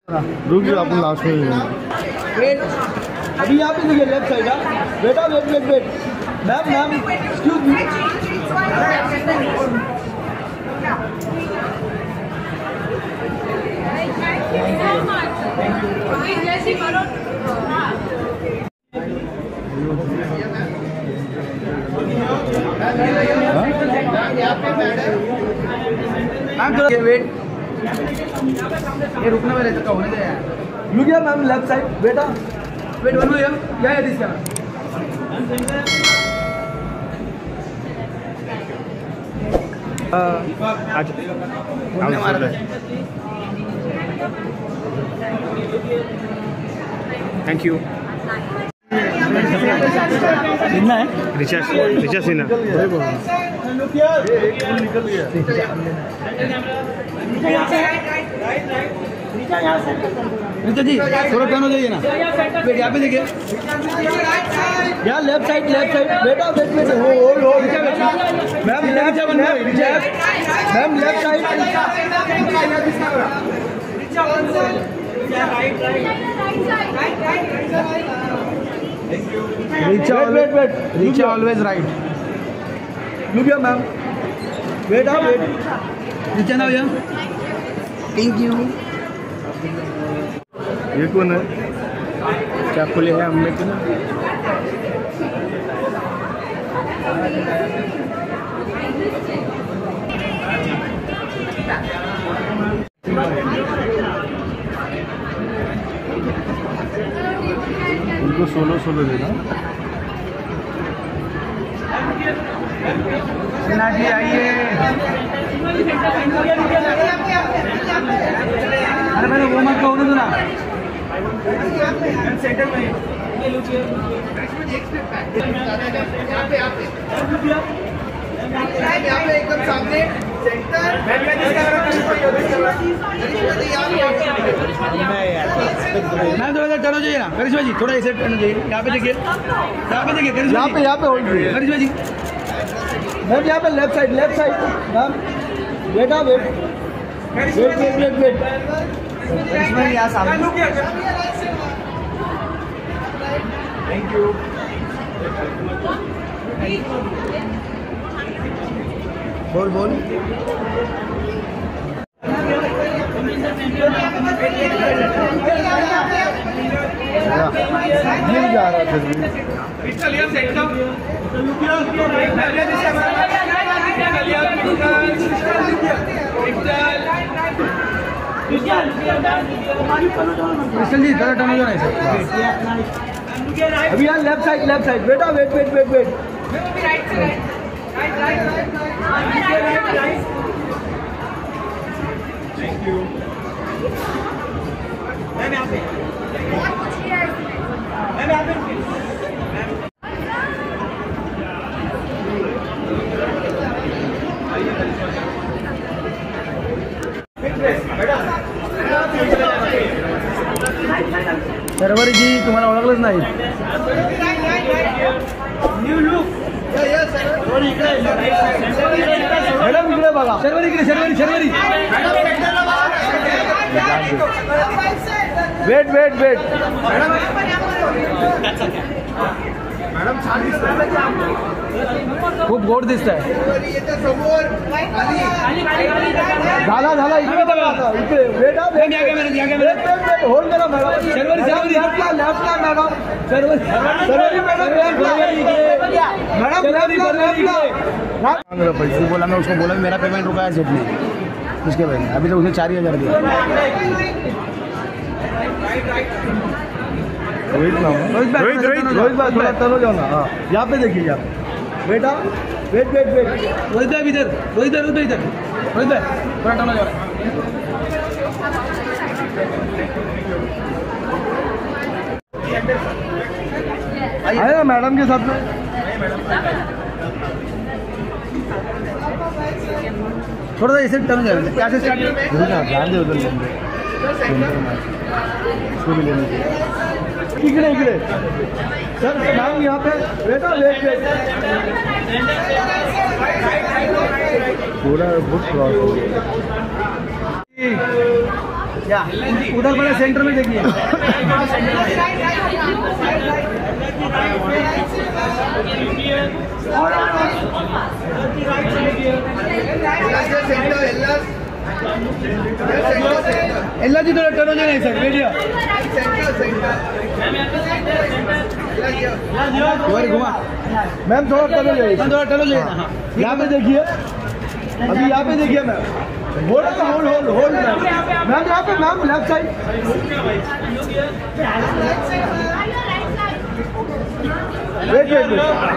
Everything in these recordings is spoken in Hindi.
रुक जाओ, अपन लास्ट में वेट, अभी यहाँ पे देखिए लेफ्ट साइड। बेटा wait wait wait, ma'am ma'am excuse me. Ma'am थोड़ा वेट, ये रुकने वाले तो होने दे यार। Look here ma'am, left side. बेटा वेट, वन हियर। क्या है दिस? Thank you. कितना है? रिचार्ज सीना निकल गया। नीता जी थोड़ा टर्न हो जाइए ना। वेट, यहाँ पे देखिए, यहाँ लेफ्ट साइड बेटा वेट वेट, हो ma'am left ma'am left side. Richa always right. Look here ma'am, wait आप वेट, नीचे ना भैया। Thank you. ये कौन है? क्या खुले हैं हमने के ना? उनको सोलो देना। सिन्हा जी आइए। अरे मैंने वो मत कहो ना। सेंटर में एकदम सामने मैं थोड़ा टर्न हो जाइए ना करिश्मा जी, थोड़ा ऐसे टर्न हो जाइए। यहाँ पे देखिए, यहाँ पे होल्ड कीजिए करिश्मा जी। मैम यहाँ पे लेफ्ट साइड मैम। बेटा वेट करिश्मा जी यहाँ सामने। Thank you. बोल मिल जा रहा था। कृष्ण जी थोड़ा टर्न हो जाना है। अभी यहाँ लेफ्ट साइड बेटा wait. Thank you. Sharvari ji तुम्हाला ओळखलंच नाही। मॅडम इकडे बघा, शर्वरी वेट मॅडम छान दिसत, खूप गोड दिसत आहे। झाला इकडे बघा, आता इकडे वेट होल्ड करा मॅडम। शर्वरी लेफ्टला मॅडम, पैसे बोला, मैं उसको बोला मेरा पेमेंट रुका है सेट में, उसके बाद अभी तो उसने 4,000 दिया। रोहित भाई थोड़ा टर्न हो जाओ ना। हाँ यहाँ पे देखिए, यहाँ बेटा वेट रोहित भाई इधर, रोहित भाई थोड़ा टर्न हो जाओ। आए ना मैडम के साथ में। थोड़ा सा इसे टर्न हो जाएगा। क्या से स्टार्ट ध्यान दे उधर इकडे सर मैम यहाँ पे बेटा वेट पूरा बुक क्रॉस हो गया। या उधर वाले सेंटर में देखिए। एल्ला जी थोड़ा टर्न हो जाए सर वीडियो घुमा मैम थोड़ा टर्न हो जाइए थोड़ा टर्न हो जाइए यहाँ पे देखिए अभी यहाँ पे देखिए ma'am hold hold hold hold ma'am यहाँ पे ma'am left side wait wait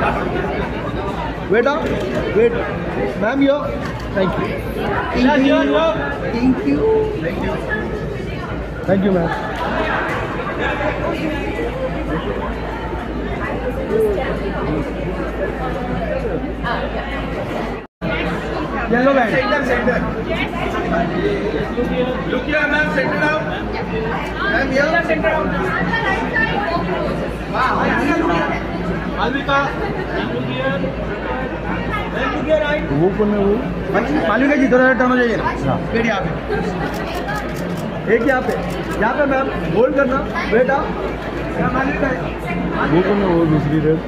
wait up wait ma'am yo thank you thank you thank you thank you ma'am yellow band centre look here ma'am centre out ma'am here centre out Malvika वो कौन है वो मालविका जी थोड़ा टर्न हो जाइए ना फिर यहाँ पे एक यहाँ पे मैम होल्ड करना बेटा मालविका वो कौन है वो दूसरी रेड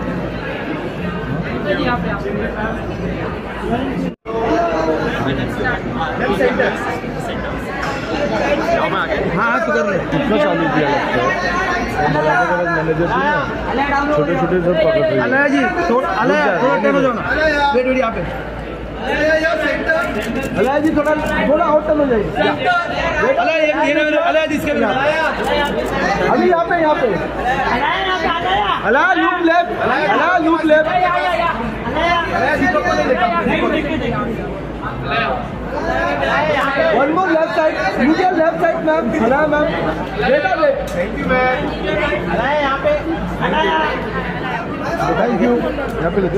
हाँ तो कर रहे कितना चालू किया मैनेजर छोटे छोटे सब पकड़ रहे हैं जी थोड़ा टर्न हो जाओ ना वेट वेट यहाँ पे अलाया जी थोड़ा आउट टर्न हो जाइए अलाया जी इसके अभी यहाँ पे Alaya loop left Alaya loop left one more left side नीचे left side ma'am Alaya ma'am बेटा wait thank you ma'am Alaya यहाँ पे थैंक यू यहाँ पे लेते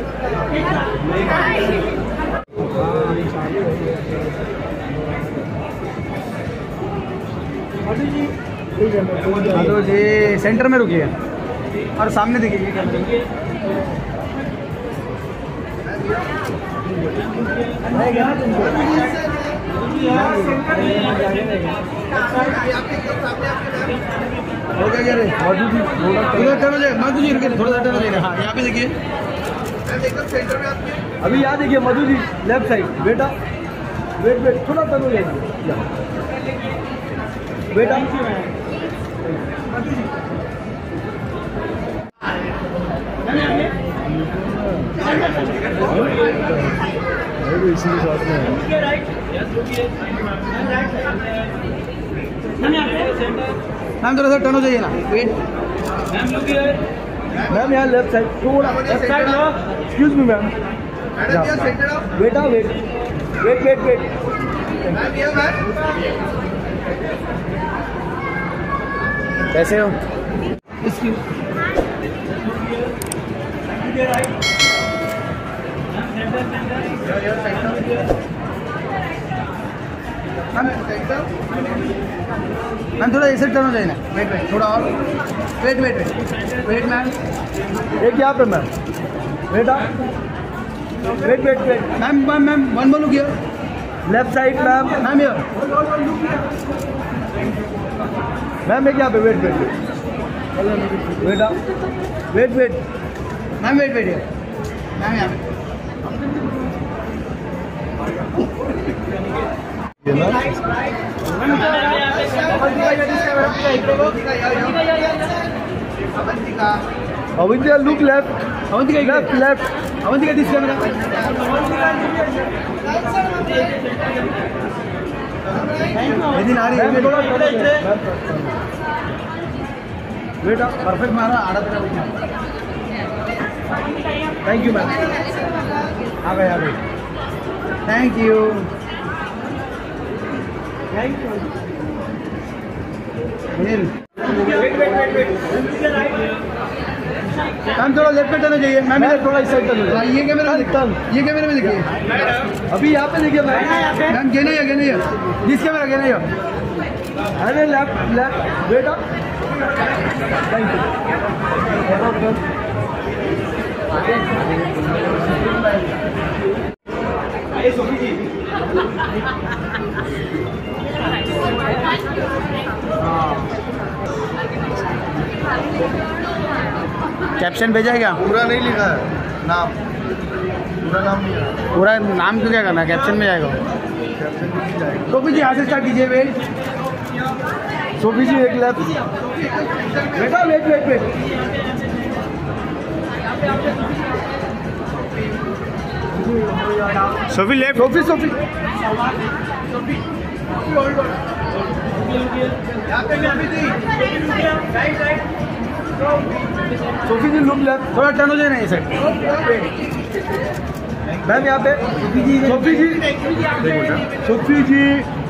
हेलो जी सेंटर में रुकिए और सामने देखिए मधु जी थोड़ा सा टर्न हो जाएगा हाँ यहाँ पे देखिए अभी यहाँ देखिए मधु जी लेफ्ट साइड बेटा वेट वेट थोड़ा टर्न हो जाएगा बेटा इसी साथ में मैम थोड़ा सा टर्न हो जाइए ना वेट मैम यहाँ लेफ्ट साइड थोड़ा एक्सक्यूज मी मैम बेटा वेट वेट वेट वेट कैसे हो मैम थोड़ा ऐसे टर्न हो जाए ना वेट वेट थोड़ा और wait wait wait wait ma'am एक यहाँ पे मैम बेटा wait wait wait ma'am ma'am ma'am one more look here left side ma'am ma'am here ma'am एक यहाँ पे वेट वेट वेट बेटा wait wait ma'am wait wait here ma'am यहाँ पे Avantika look left Avantika left left Avantika this camera यदि नारी बेटा परफेक्ट मारा आड़ा थैंक यू मैम आ गए थैंक यू मैम थोड़ा लेफ्ट पे टर्न हो जाइए मैम थोड़ा इस साइड टर्न हो जाइए ये कैमरा में देखिए अभी यहाँ पे देखिए मैम गेने दिस कैमरा गेने अरे लेफ्ट लेफ्ट बेटा थैंक यू ये सोफी जी कैप्शन भेजा है क्या? पूरा नहीं लिखा है नाम, पूरा नाम नहीं है। पूरा नाम क्यों क्या करना है? कैप्शन में जाएगा। सोफी जी यहाँ से स्टार्ट कीजिए। वेट सोफी जी एक लैप बेटा, wait wait wait. Sophie left. Sophie Sophie Sophie ji look left, थोड़ा टर्न हो जाए ना ये साइड। मैम यहाँ पे Sophie ji, Sophie ji, Sophie ji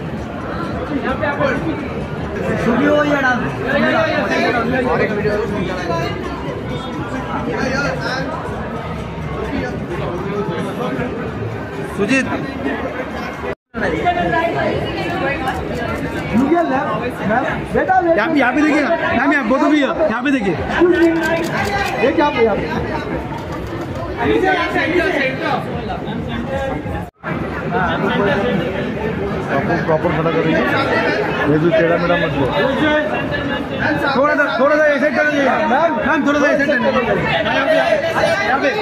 सुबह हो या डांस? सुजीत मैम बेटा यहाँ पे देखिए ना मैम, यहाँ बहुत भी है, यहाँ पे देखिए। एक यहाँ पे प्रॉपर खड़ा करेंगे। ये जो टेढ़ा मेढ़ा मत लो। थोड़ा सा ऐसे कर दीजिए मैम, थोड़ा सा ऐसे करना। यहाँ पे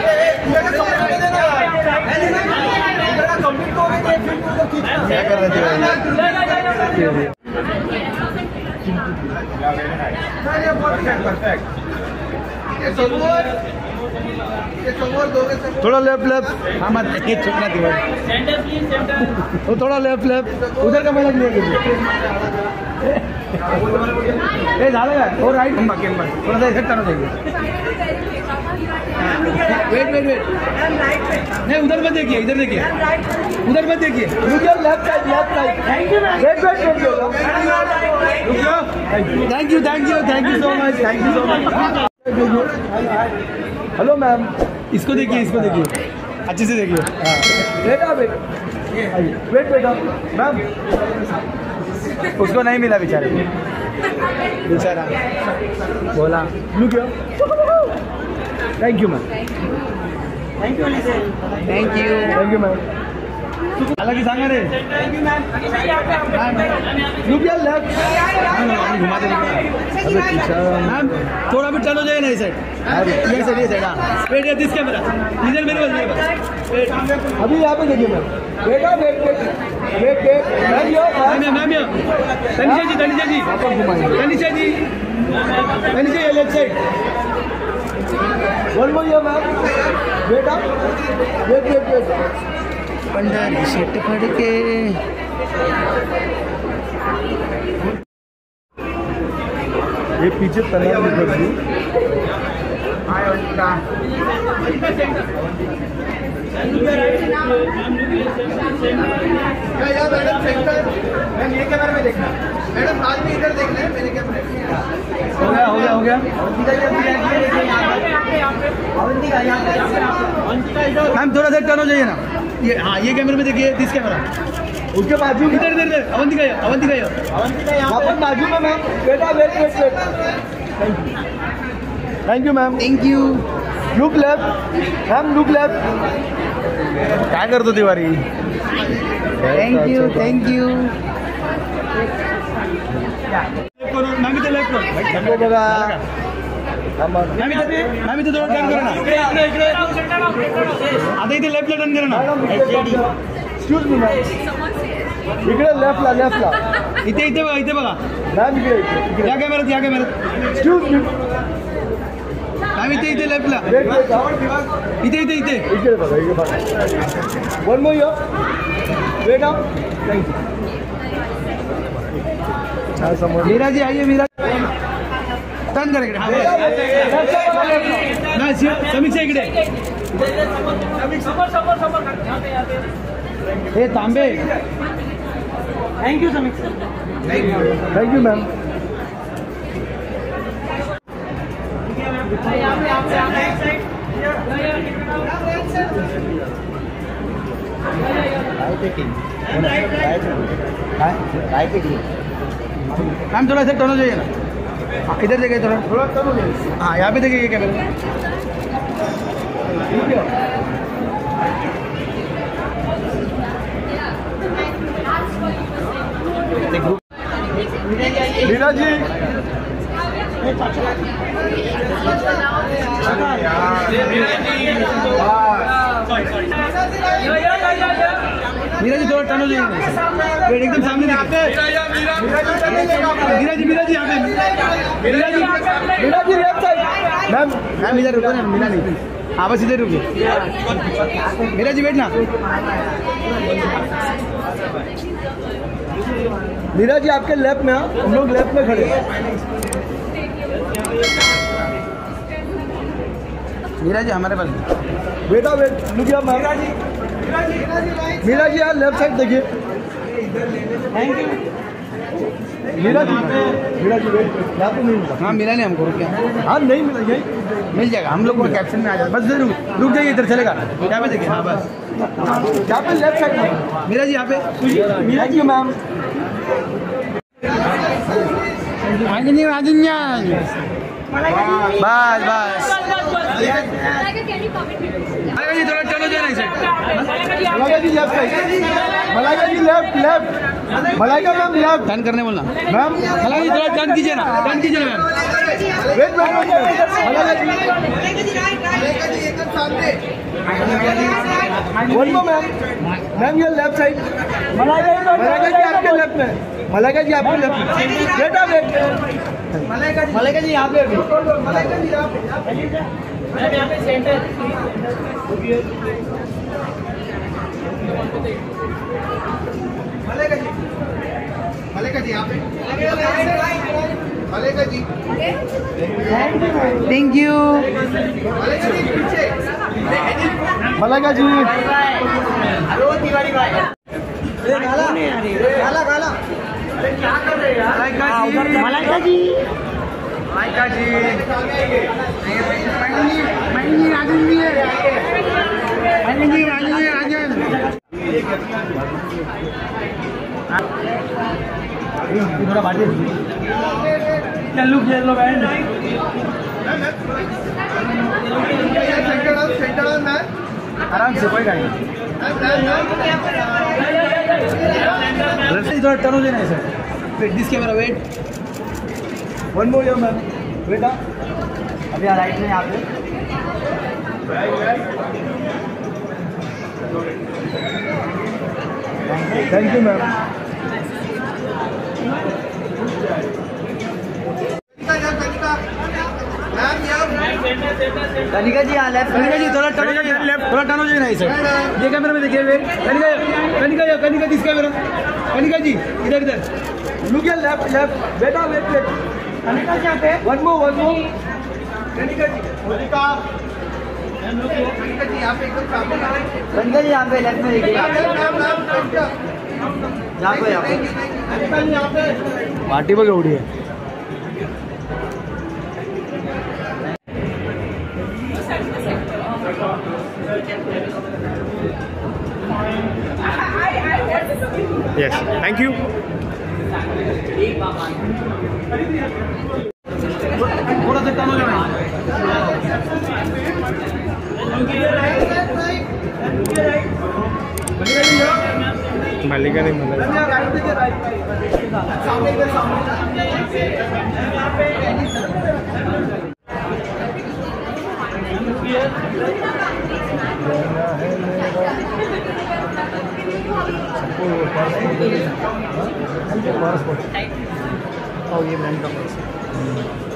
क्या कर रहे थे? थोड़ा लेफ्ट लेफ्ट, हाँ मत ये चुपना दिवस। वो थोड़ा लेफ्ट लेफ्ट, उधर का मेहनत नहीं है। ये झालेगा और राइट थोड़ा सा ऐसे टर्न देंगे। वेट वेट वेट, नहीं उधर मत देखिए, इधर देखिए, उधर मत देखिए। Left side, left side. Wait wait wait, thank you so much, thank you so much. Hello ma'am, इसको देखिए, अच्छे से देखिए। बेटा वेट वेट बेटा मैम, उसको नहीं मिला बेचारा बोला। Look here. Thank you ma'am, thank you ma'am. हालांकि सांगा रे लुक हियर लेफ्ट। घुमा दे मैम, थोड़ा भी टर्न हो जाएगा ना इस साइड, ये साइड। हाँ वेट दिस कैमरा, इधर मेरे पास वेट। अभी यहाँ पे देखिए मैम। बेटा wait wait wait wait ma'am, yo ma'am Tanisha ji left side. One more yo ma'am. बेटा वेट वेट वेट, पंडारी सेट फड़ के। ये पीछे तनाव में कर दी। मैम ये कैमरे में देखना, मैडम आज भी इधर देखना है मेरे कैमरे में। हो गया मैम, थोड़ा सा टर्न हो जाइए ना। ये हाँ, ये कैमरे में देखिए, दिस कैमरा। उसके बाजू में इधर अवंतिका यहाँ पर बाजू में मैम। बेटा wait wait wait, thank you ma'am. Thank you. Look left ma'am, look left. काय करतो तिवारी? थैंक यू मॅम इथे लेफ्ट बघा मॅम इथे थोडं टर्न करा ना। आता इथे लेफ्टला टर्न करा ना। एक्सक्यूज मी मॅम, इकडे लेफ्टला इथे बघा मॅम, इकडे या कॅमेऱ्यात एक्सक्यूज मी मॅम, इथे लेफ्टला वेट वेट, इथे इकडे बघा one more yo wait up. Thank you. समोर मीरा जी आइए, मीरा टर्न करेंगे। समीक्षा इकडे। हे Tambe, thank you Samiksha. Thank you ma'am. Ma'am थोड़ा सा टर्न हो जाइए ना। हाँ, इधर देखिए, थोड़ा टर्न हो जाइए। हाँ यहाँ पे देखिए कैमरा। मीरा जी मीरा जी थोड़ा टर्न हो जाइए, वेट एकदम सामने मीरा जी यहाँ पे, Meera ji left side ma'am इधर रुको ना, मीरा नहीं, हाँ बस इधर रुको, मीरा जी वेट ना, मीरा जी आपके लेफ्ट में, हम लोग लेफ्ट में खड़े हैं। मीरा जी हमारे पास बेटा वेट लुकिया मीरा जी यार लेफ्ट साइड देखिए। Thank you. Meera ji wait यहाँ पे नहीं मिला। हाँ मिला नहीं हमको, रुक गया, हाँ नहीं मिला, यही मिल जाएगा, हम लोग को कैप्शन में आ जाए, बस रुक जाइए, इधर चलेगा, यहाँ पे देखिए, हाँ बस यहाँ पे लेफ्ट साइड में मीरा जी यहाँ पे, मीरा जी मैम बस बस जी थोड़ा टर्न हो जाए ना इसे, Malaika ji left side, Malaika ji left Malaika ma'am left turn करने बोलना, मैम मलाइका जी थोड़ा टर्न कीजिए ना, टर्न कीजिए ना ma'am, wait Malaika ji one more ma'am ये लेफ्ट साइड, मलाइका जी आपके लेफ्ट में, मलाइका जी आपके लेफ्ट में, बेटा वेट मलाइका जी यहाँ पे अभी, मलाइका जी यहाँ पे सेंटर मलाइका जी यहाँ पे, मलाइका जी थैंक यू, मलाइका जी मलाइका जी थोड़ा बाटी लुक येलो बैंड, आराम से कोई गाड़ी थोड़ा टर्न हो जाए ना sir, wait this camera wait, one more या मैम बेटा अभी राइट में यहाँ पे, thank you ma'am. Kanika ji यहाँ लेफ्ट, कनिका जी थोड़ा टर्न हो जाए, थोड़ा टर्न हो जाए ना इसे, ये कैमरा में देखिए, wait Kanika this camera, Kanika ji इधर लुक या लेफ्ट बेटा वेट कनिका जी यहाँ पे, वन मोर कनिका जी मोनिका जी यहाँ पे एकदम सामने, कनिका जी यहाँ पे लेफ्ट में देखिए, यहाँ पे पार्टी बघ एवढी आहे। Yes, thank you. थोड़ा सा टर्न हो जाए, मल्लिका नहीं मिला, ये ब्रांड का